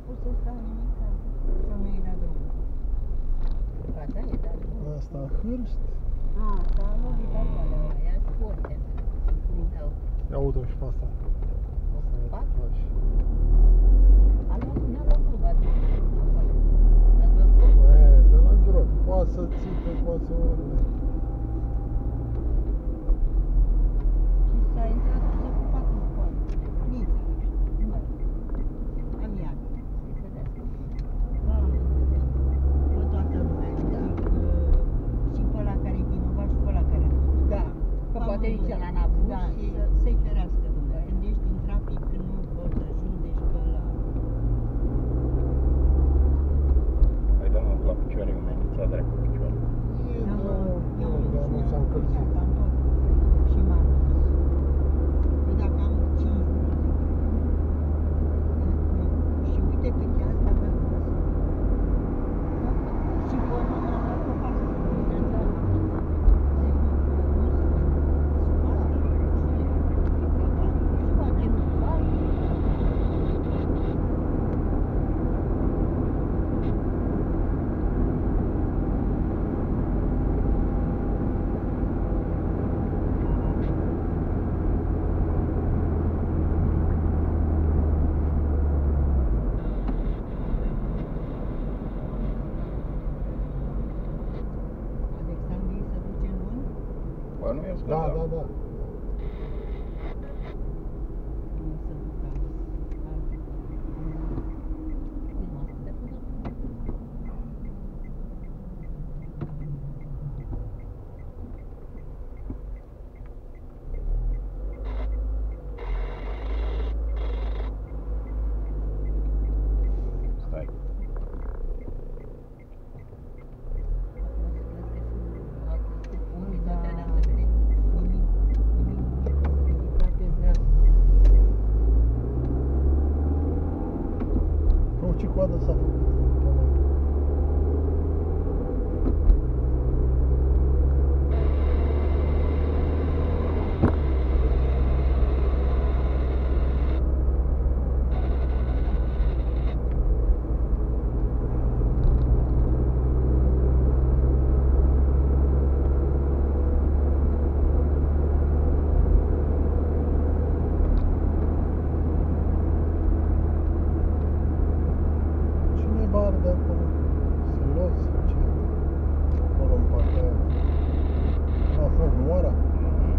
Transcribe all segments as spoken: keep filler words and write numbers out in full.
pus să stau nimic, sau nu e dat drumul? Ba da, e dat drumul. Asta hârst. A, s-a lovit acolo. Aia spune. Ia uite-o și pe asta. Asta e Fac? faci. A luat, n-a luat cluba. Ați văzut? E, de la drog. Poate să țipe, poate să urme. Și s-a intrat să cu patru în coadă. Nița, nu mai am iad. Bă, toată lumea, zic, și pe ăla care e vinovat și pe ăla care nu. Da, că poate nici ăla n-a vrut Da, și... să- să-i ferească lumea. Când ești în trafic, când nu poți să judeci pe ăla. Hai dă-mă la picioare, că mi-ai inițiat dracu picioare. E, Da, mă, da, eu da, nu s-a încălzit. am tot și m-am dus. Eu dacă am cinci minute. Și uite că chiar asta avea frumos. Și pe urmă m-am luat pe pasă. Zic, nu, nu se vede. Pasă, și poate nu fac. Alexandrii se duce luni? Bă, nu e Da, scandal. da, da. Nu se duc azi. Cum asta de până? Stai. Umiditatea n-am să vedem. Nimic, nimic, vizibilitate zero. O, ce coadă s-a făcut. Cine bar de acolo? Silos? Ce? Acolo în partea aia. A fost moara? Mhm.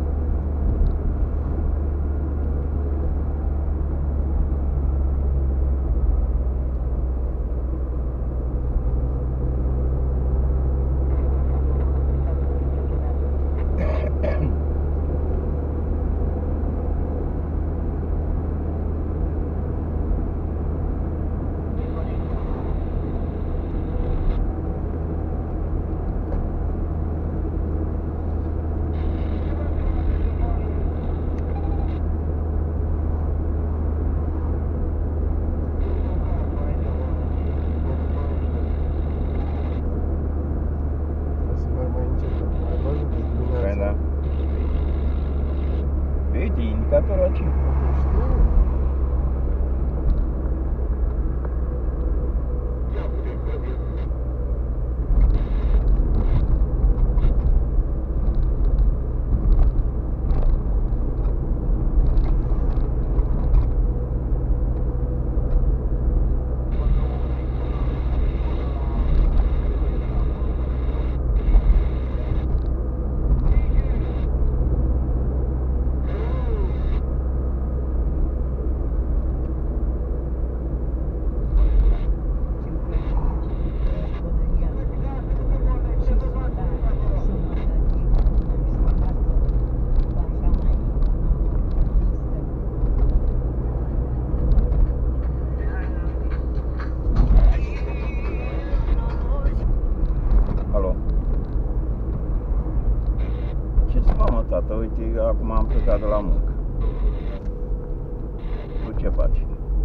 Trebuie să merg mai încet. Ai văzut că dimineața? Păi da. Uite, indicatorul aici. Știu. Alo. Ce-ți mamă, tată? Uite, acum am plecat de la muncă. Tu ce faci?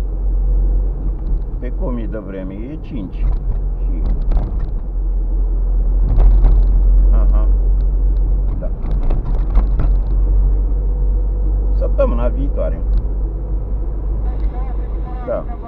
Pe cum e de vreme? E cinci. Și... Aha. Da. Săptămâna viitoare. Da.